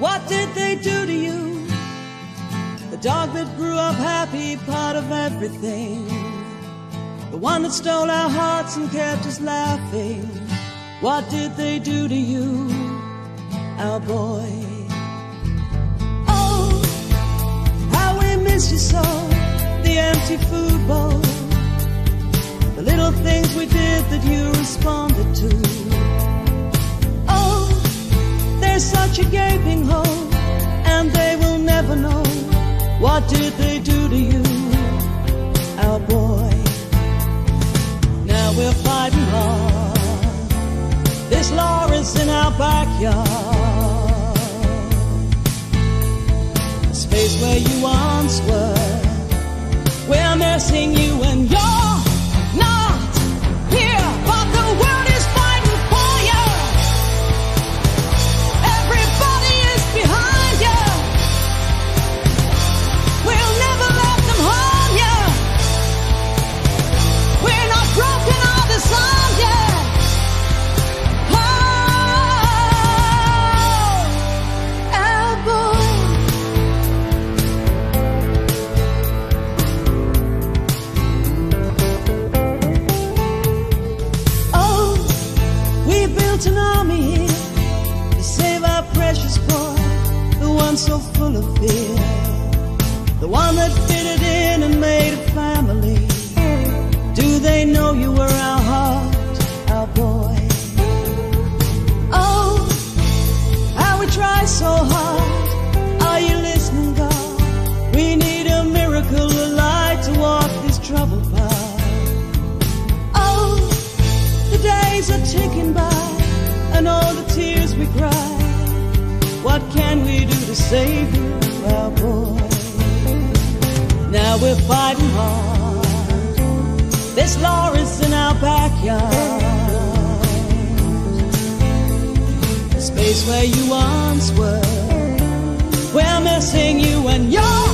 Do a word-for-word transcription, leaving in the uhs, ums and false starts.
What did they do to you? The dog that grew up happy, part of everything. The one that stole our hearts and kept us laughing. What did they do to you, our boy? Oh, how we miss you so. The empty food bowl, the little things we did that you responded to. Oh, there's such a gaping hole, and they will never know. What did they do to you, our boy? Now we're fighting hard. This law is in our backyard. The space where you once were, we're missing you and you're not here, but the world is fighting for you. Everybody is behind you. We'll never let them harm you. We're not broken or disarmed yet. Oh, our boy. An army here to save our precious boy, the one so full of fear, the one that fitted in and made a family. Do they know you were our heart, our boy? Oh, how we try so hard. Are you listening, God? We need a miracle, a light to walk this troubled path. Oh, the days are ticking by, and all the tears we cry. What can we do to save you, our boy? Now we're fighting hard. This law is in our backyard. The space where you once were, we're missing you and you're